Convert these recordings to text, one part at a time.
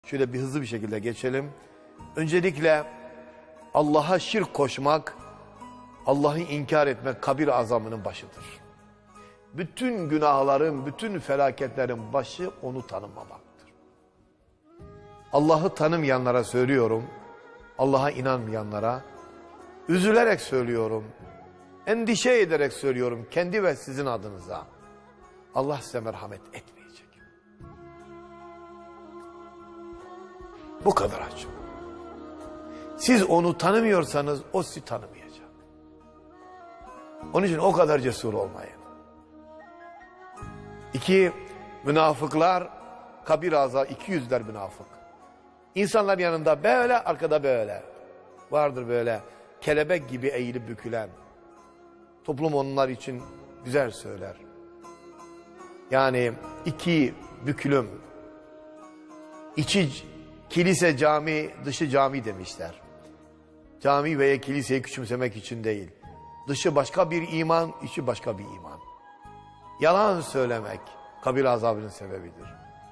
Şöyle bir hızlı bir şekilde geçelim. Öncelikle Allah'a şirk koşmak, Allah'ı inkar etmek kabir azabının başıdır. Bütün günahların, bütün felaketlerin başı onu tanımamaktır. Allah'ı tanımayanlara söylüyorum, Allah'a inanmayanlara, üzülerek söylüyorum, endişe ederek söylüyorum kendi ve sizin adınıza. Allah size merhamet etmeyecek. Bu kadar açık. Siz onu tanımıyorsanız o sizi tanımayacak. Onun için o kadar cesur olmayın. 2. Münafıklar kabir azabı, 200'ler münafık. İnsanlar yanında böyle, arkada böyle. Vardır böyle kelebek gibi eğilip bükülen. Toplum onlar için güzel söyler. Yani iki bükülüm. İçi kilise cami, dışı cami demişler. Cami veya kiliseyi küçümsemek için değil. Dışı başka bir iman, içi başka bir iman. Yalan söylemek kabir azabının sebebidir.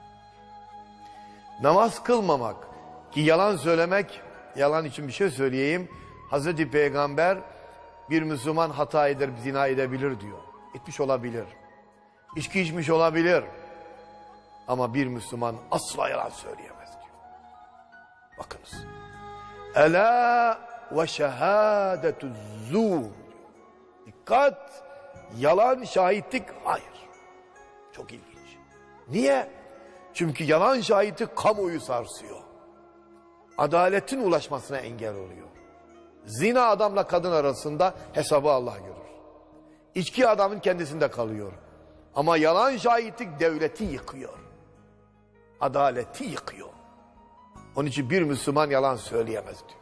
Namaz kılmamak ki yalan söylemek, yalan için bir şey söyleyeyim. Hazreti Peygamber bir Müslüman hata eder, zina edebilir diyor. Etmiş olabilir. İçki içmiş olabilir. Ama bir Müslüman asla yalan söyleyemez diyor. Bakınız. Ela ve şehâdetü zûr. Dikkat! Yalan şahitlik hayır. Çok ilginç. Niye? Çünkü yalan şahitlik kamuoyu sarsıyor. Adaletin ulaşmasına engel oluyor. Zina adamla kadın arasında hesabı Allah görür. İçki adamın kendisinde kalıyor. Ama yalan şahitlik devleti yıkıyor. Adaleti yıkıyor. Onun için bir Müslüman yalan söyleyemez diyor.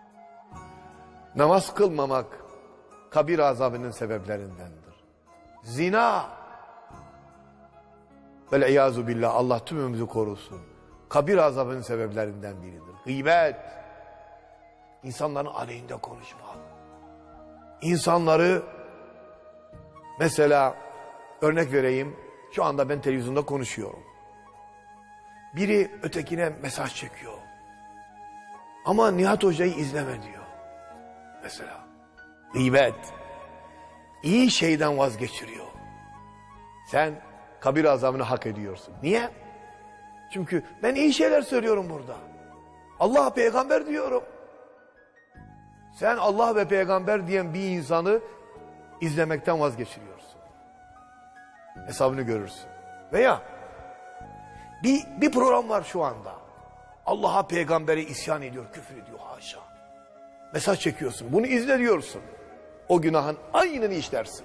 Namaz kılmamak kabir azabının sebeplerindendir. Zina. Vel-İyâzu billah, Allah tümümüzü korusun. Kabir azabının sebeplerinden biridir. Gıybet. İnsanların aleyhinde konuşmak. İnsanları mesela örnek vereyim. Şu anda ben televizyonda konuşuyorum. Biri ötekine mesaj çekiyor. Ama Nihat Hoca'yı izleme diyor. Mesela. Gıybet. İyi şeyden vazgeçiriyor. Sen kabir azabını hak ediyorsun. Niye? Çünkü ben iyi şeyler söylüyorum burada. Allah peygamber diyorum. Sen Allah ve peygamber diyen bir insanı izlemekten vazgeçiriyorsun. Hesabını görürsün. Veya bir program var şu anda. Allah'a peygambere isyan ediyor, küfür ediyor, haşa. Mesaj çekiyorsun, bunu izle diyorsun. O günahın aynını işlersin.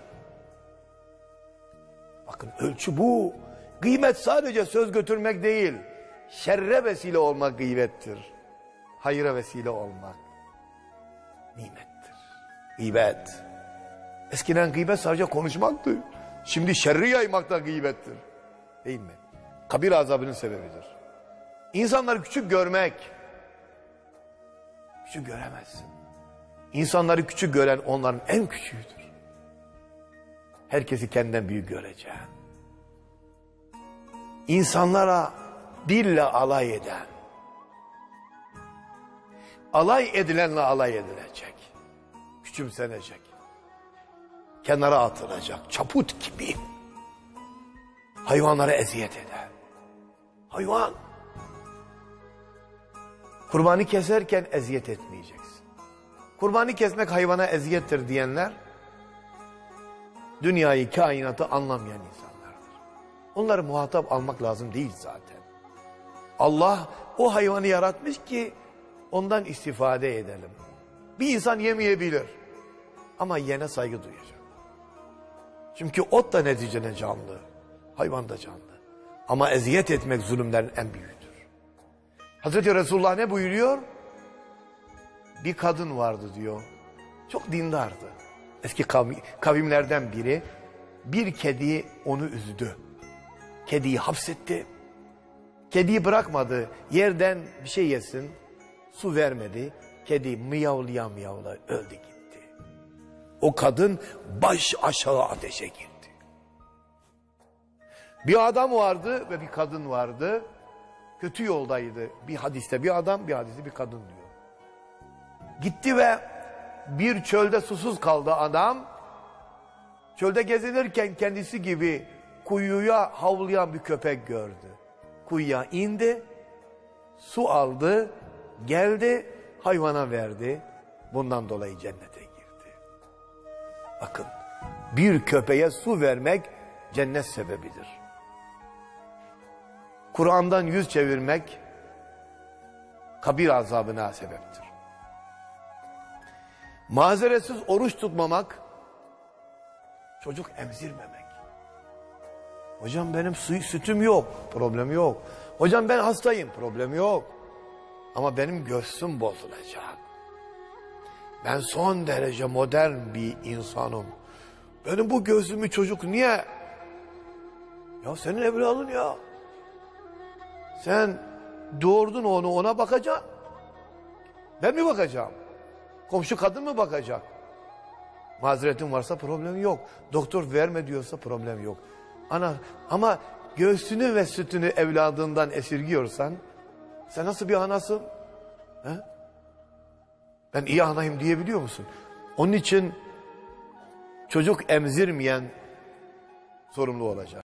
Bakın ölçü bu. Gıybet sadece söz götürmek değil. Şerre vesile olmak gıybettir. Hayıra vesile olmak nimettir. Gıybet. Eskiden gıybet sadece konuşmaktı. Şimdi şerri yaymak da gıybettir. Değil mi? Kabir azabının sebebidir. İnsanları küçük görmek. Küçük göremezsin. İnsanları küçük gören onların en küçüğüdür. Herkesi kendinden büyük göreceğim. İnsanlara dille alay eden, alay edilenle alay edilecek, küçümsenecek, kenara atılacak, çaput gibi, hayvanlara eziyet eden, hayvan, kurbanı keserken eziyet etmeyeceksin. Kurbanı kesmek hayvana eziyettir diyenler, dünyayı, kainatı anlamayan insanlardır. Onları muhatap almak lazım değil zaten. Allah o hayvanı yaratmış ki ondan istifade edelim. Bir insan yemeyebilir ama yene saygı duyacak. Çünkü ot da neticede canlı, hayvan da canlı. Ama eziyet etmek zulümlerin en büyüğüdür. Hazreti Resulullah ne buyuruyor? Bir kadın vardı diyor, çok dindardı. Eski kavimlerden biri, bir kedi onu üzdü. Kediyi hapsetti. Kediyi bırakmadı, yerden bir şey yesin, su vermedi. Kedi miyavlaya miyavlaya öldü gitti. O kadın baş aşağı ateşe girdi. Bir adam vardı ve bir kadın vardı. kötü yoldaydı. Bir hadiste bir adam, bir hadiste bir kadın diyor. Gitti ve bir çölde susuz kaldı adam. Çölde gezinirken kendisi gibi kuyuya havlayan bir köpek gördü. Kuyuya indi, su aldı, geldi, hayvana verdi. Bundan dolayı cennete girdi. Bakın, bir köpeğe su vermek cennet sebebidir. Kur'an'dan yüz çevirmek kabir azabına sebeptir. Mazeretsiz oruç tutmamak, çocuk emzirmemek. Hocam benim sütüm yok, problem yok. Hocam ben hastayım, problem yok. Ama benim göğsüm bozulacak. Ben son derece modern bir insanım. Benim bu göğsümü çocuk niye? Ya senin evladın ya. Sen doğurdun onu, ona bakacaksın. Ben mi bakacağım? Komşu kadın mı bakacak? Mazeretin varsa problem yok. Doktor verme diyorsa problem yok. Ama göğsünü ve sütünü evladından esirgiyorsan sen nasıl bir anasın? He? Ben iyi anayım diyebiliyor musun? Onun için çocuk emzirmeyen sorumlu olacak.